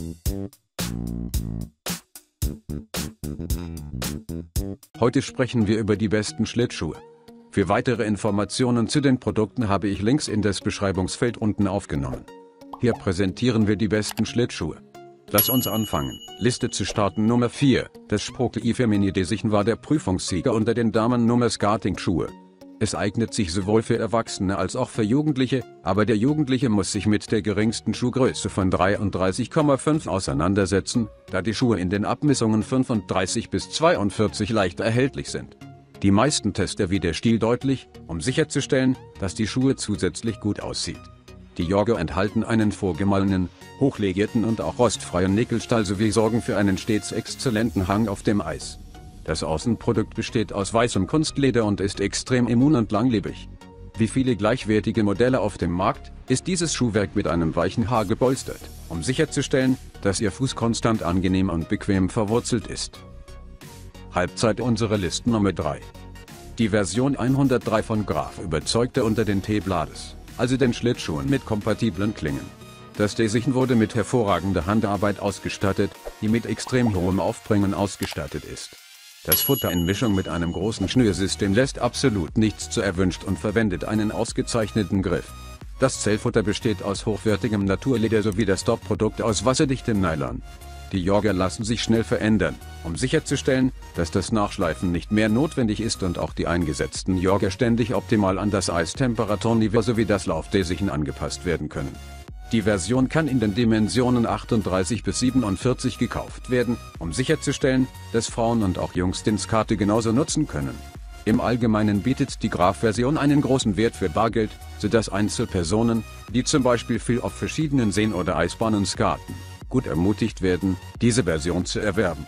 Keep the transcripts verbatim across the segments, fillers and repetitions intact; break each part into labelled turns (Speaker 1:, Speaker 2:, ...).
Speaker 1: Heute sprechen wir über die besten Schlittschuhe. Für weitere Informationen zu den Produkten habe ich Links in das Beschreibungsfeld unten aufgenommen. Hier präsentieren wir die besten Schlittschuhe. Lass uns anfangen. Liste zu starten Nummer vier. Das Sprockle E-Femini Desichen war der Prüfungssieger unter den Damen Nummer Skating-Schuhe. Es eignet sich sowohl für Erwachsene als auch für Jugendliche, aber der Jugendliche muss sich mit der geringsten Schuhgröße von dreiunddreißig Komma fünf auseinandersetzen, da die Schuhe in den Abmessungen fünfunddreißig bis zweiundvierzig leicht erhältlich sind. Die meisten Tester wie der Stil deutlich, um sicherzustellen, dass die Schuhe zusätzlich gut aussieht. Die Jogger enthalten einen vorgemahlenen, hochlegierten und auch rostfreien Nickelstahl sowie sorgen für einen stets exzellenten Hang auf dem Eis. Das Außenprodukt besteht aus weißem Kunstleder und ist extrem immun und langlebig. Wie viele gleichwertige Modelle auf dem Markt, ist dieses Schuhwerk mit einem weichen Haar gepolstert, um sicherzustellen, dass Ihr Fuß konstant angenehm und bequem verwurzelt ist. Halbzeit unsere Liste Nummer drei. Die Version hundertdrei von Graf überzeugte unter den T-Blades, also den Schlittschuhen mit kompatiblen Klingen. Das Desichen wurde mit hervorragender Handarbeit ausgestattet, die mit extrem hohem Aufbringen ausgestattet ist. Das Futter in Mischung mit einem großen Schnürsystem lässt absolut nichts zu erwünscht und verwendet einen ausgezeichneten Griff. Das Zellfutter besteht aus hochwertigem Naturleder sowie das Top-Produkt aus wasserdichtem Nylon. Die Jogger lassen sich schnell verändern, um sicherzustellen, dass das Nachschleifen nicht mehr notwendig ist und auch die eingesetzten Jogger ständig optimal an das Eistemperaturniveau sowie das Laufdesichen angepasst werden können. Die Version kann in den Dimensionen achtunddreißig bis siebenundvierzig gekauft werden, um sicherzustellen, dass Frauen und auch Jungs den Skate genauso nutzen können. Im Allgemeinen bietet die Graf-Version einen großen Wert für Bargeld, sodass Einzelpersonen, die zum Beispiel viel auf verschiedenen Seen oder Eisbahnen skaten, gut ermutigt werden, diese Version zu erwerben.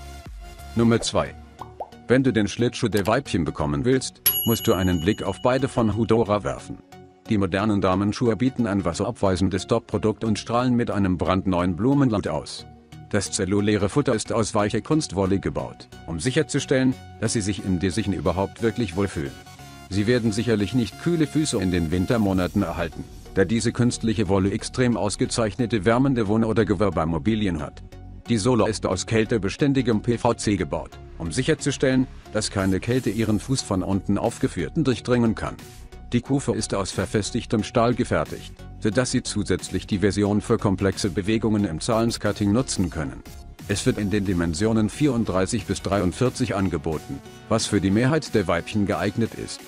Speaker 1: Nummer zwei. Wenn du den Schlittschuh der Weibchen bekommen willst, musst du einen Blick auf beide von Houdora werfen. Die modernen Damenschuhe bieten ein wasserabweisendes Top-Produkt und strahlen mit einem brandneuen Blumenland aus. Das zelluläre Futter ist aus weicher Kunstwolle gebaut, um sicherzustellen, dass sie sich im Desichen überhaupt wirklich wohlfühlen. Sie werden sicherlich nicht kühle Füße in den Wintermonaten erhalten, da diese künstliche Wolle extrem ausgezeichnete wärmende Wohn- oder Gewerbeimmobilien hat. Die Sohle ist aus kältebeständigem P V C gebaut, um sicherzustellen, dass keine Kälte Ihren Fuß von unten aufgeführten durchdringen kann. Die Kufe ist aus verfestigtem Stahl gefertigt, sodass Sie zusätzlich die Version für komplexe Bewegungen im Zahlenskating nutzen können. Es wird in den Dimensionen vierunddreißig bis dreiundvierzig angeboten, was für die Mehrheit der Weibchen geeignet ist.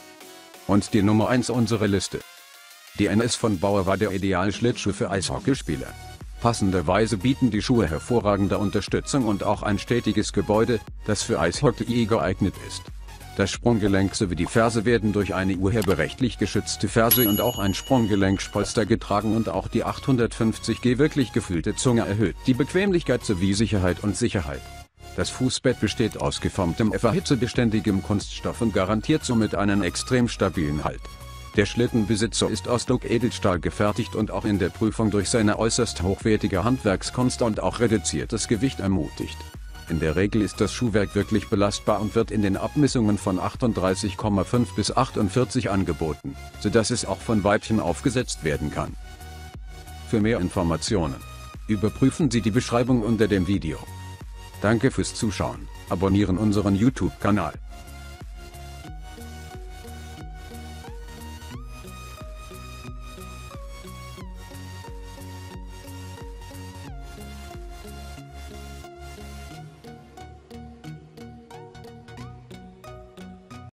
Speaker 1: Und die Nummer eins unserer Liste. Die N S von Bauer war der Ideal-Schlittschuh für Eishockeyspieler. Passenderweise bieten die Schuhe hervorragende Unterstützung und auch ein stetiges Gebäude, das für Eishockey geeignet ist. Das Sprunggelenk sowie die Ferse werden durch eine urheberrechtlich geschützte Ferse und auch ein Sprunggelenkspolster getragen und auch die achthundertfünfzig G wirklich gefüllte Zunge erhöht die Bequemlichkeit sowie Sicherheit und Sicherheit. Das Fußbett besteht aus geformtem, hitzebeständigem Kunststoff und garantiert somit einen extrem stabilen Halt. Der Schlittenbesitzer ist aus Look-Edelstahl gefertigt und auch in der Prüfung durch seine äußerst hochwertige Handwerkskunst und auch reduziertes Gewicht ermutigt. In der Regel ist das Schuhwerk wirklich belastbar und wird in den Abmessungen von achtunddreißig Komma fünf bis achtundvierzig angeboten, sodass es auch von Weibchen aufgesetzt werden kann. Für mehr Informationen überprüfen Sie die Beschreibung unter dem Video. Danke fürs Zuschauen, abonnieren unseren YouTube-Kanal.